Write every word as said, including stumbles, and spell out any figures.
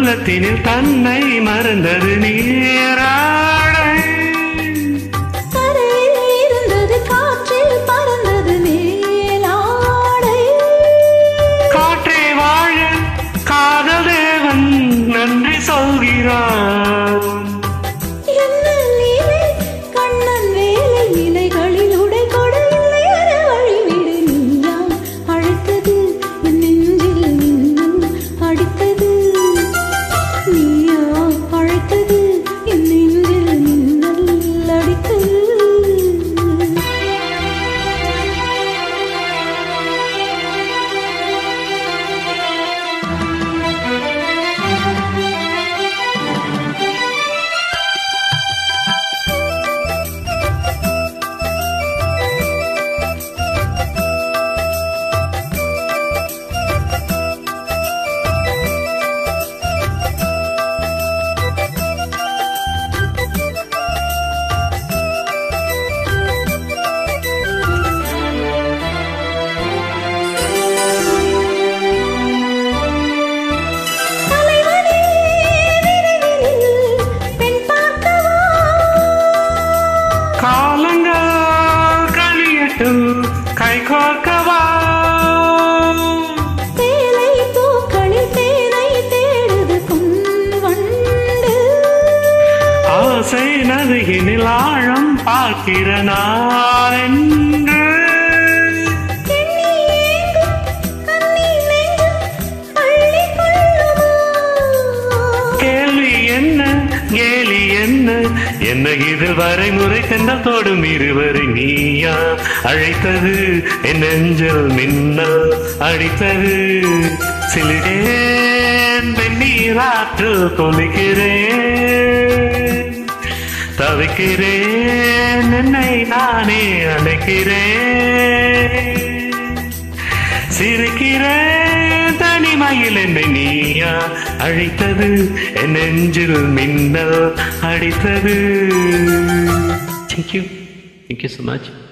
உள்ளத்தினில் தன்னை மறந்தது நீராடை. கரையில் இருந்தது காற்றில் பறந்தது மேலாடை. காற்றே வாழ காதல் தேவன் நன்றி சொல்கிறார். என்ன லீலை கண்ணன் வேலை இலைகளில் உடை கொடு இல்லை அற வழிவிடு. நீயாம் அழைத்தது என் நெஞ்சில் மின்னல் அடித்தது. நீயா அழைத்தது என் நெஞ்சில் மின்னல் அடித்தது. காலங்கள் கழியட்டும் கை கோர்க்கவா. தேலை பூக்களில் தேனை தேடுது பொன்வண்டு. ஆசை நதியினில் ஆழம் பார்க்கிற நான் என்று. எண்ணி ஏங்கும் கண்ணீர் நெஞ்சம் அள்ளிக் கொள்ளுமா? கேள்வி என்ன கேலி என்ன என்ன இது வரைமுறை கண்டல் தோடும் இருவரை நீயா அழைத்தது என் நெஞ்சில் மின்னல் அடித்தது. சிலிடேன் வெந்நீராற்றில் கொலிக்கிறேன் தவிக்கிறேன் என்னை நானே அழைக்கிறேன். சிரிக்கிறேன் தனிமையில் என்னை நீயா அழைத்தது என் நெஞ்சில் மின்னல் அடித்தது. Thank you. Thank you so much.